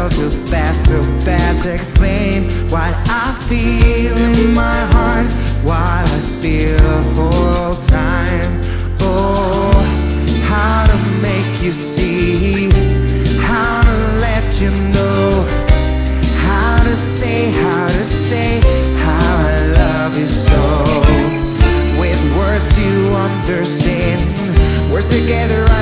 too fast to explain what I feel in my heart, what I feel for all time. Oh, how to make you see, how to let you know, how to say how I love you so. With words you understand, words together